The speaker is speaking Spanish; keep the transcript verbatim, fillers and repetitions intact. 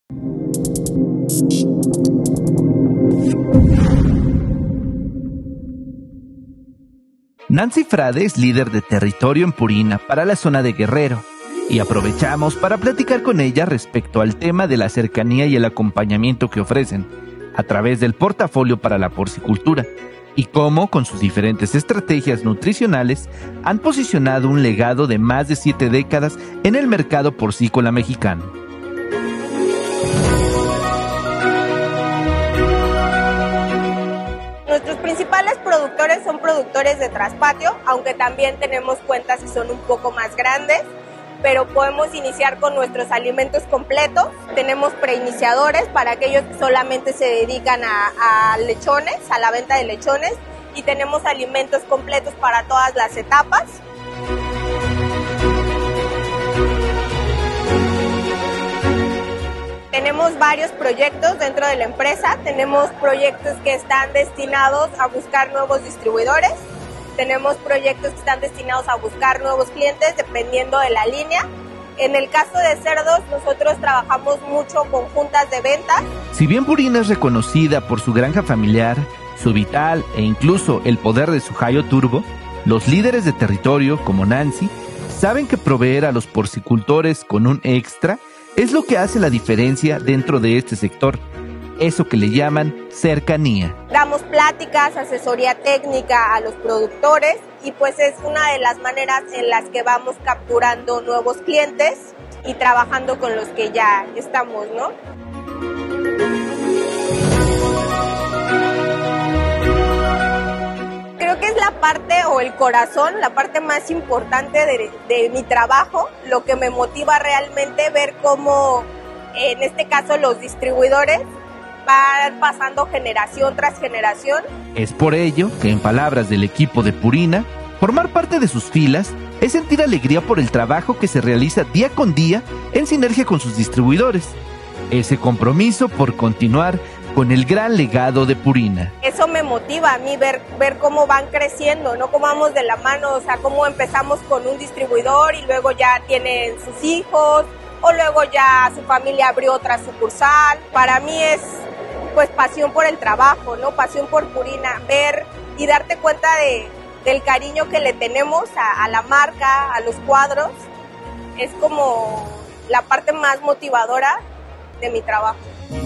Nancy Frade es líder de territorio en Purina para la zona de Guerrero, y aprovechamos para platicar con ella respecto al tema de la cercanía y el acompañamiento que ofrecen a través del portafolio para la porcicultura, y cómo, con sus diferentes estrategias nutricionales, han posicionado un legado de más de siete décadas en el mercado porcícola mexicano. Nuestros principales productores son productores de traspatio, aunque también tenemos cuentas que son un poco más grandes, pero podemos iniciar con nuestros alimentos completos. Tenemos preiniciadores para aquellos que solamente se dedican a, a lechones, a la venta de lechones, y tenemos alimentos completos para todas las etapas. Tenemos varios proyectos dentro de la empresa. Tenemos proyectos que están destinados a buscar nuevos distribuidores. Tenemos proyectos que están destinados a buscar nuevos clientes dependiendo de la línea. En el caso de cerdos, nosotros trabajamos mucho con juntas de venta. Si bien Purina es reconocida por su granja familiar, su vital e incluso el poder de su Hayo Turbo, los líderes de territorio, como Nancy, saben que proveer a los porcicultores con un extra es lo que hace la diferencia dentro de este sector, eso que le llaman cercanía. Damos pláticas, asesoría técnica a los productores y pues es una de las maneras en las que vamos capturando nuevos clientes y trabajando con los que ya estamos, ¿no? Creo que es la parte o el corazón, la parte más importante de, de mi trabajo, lo que me motiva realmente ver cómo, en este caso, los distribuidores van pasando generación tras generación. Es por ello que, en palabras del equipo de Purina, formar parte de sus filas es sentir alegría por el trabajo que se realiza día con día en sinergia con sus distribuidores. Ese compromiso por continuar con el gran legado de Purina. Eso me motiva a mí, ver, ver cómo van creciendo, ¿no? Cómo vamos de la mano, o sea, cómo empezamos con un distribuidor y luego ya tienen sus hijos, o luego ya su familia abrió otra sucursal. Para mí es, pues, pasión por el trabajo, ¿no? Pasión por Purina, ver y darte cuenta de, del cariño que le tenemos a, a la marca, a los cuadros. Es como la parte más motivadora de mi trabajo.